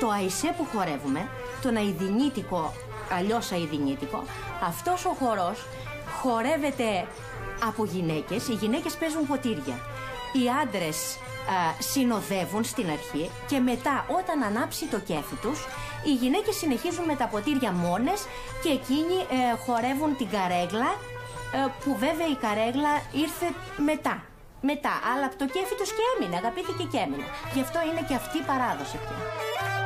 Το αϊσέ που χορεύουμε, τον αηδινίτικο, αλλιώς αηδινίτικο, αυτός ο χορός χορεύεται από γυναίκες. Οι γυναίκες παίζουν ποτήρια. Οι άντρες συνοδεύουν στην αρχή και μετά, όταν ανάψει το κέφι τους, οι γυναίκες συνεχίζουν με τα ποτήρια μόνες και εκείνοι χορεύουν την καρέγλα, που βέβαια η καρέγλα ήρθε μετά, αλλά από το κέφι τους και έμεινε, αγαπήθηκε και έμεινε. Γι' αυτό είναι και αυτή η παράδοση πια.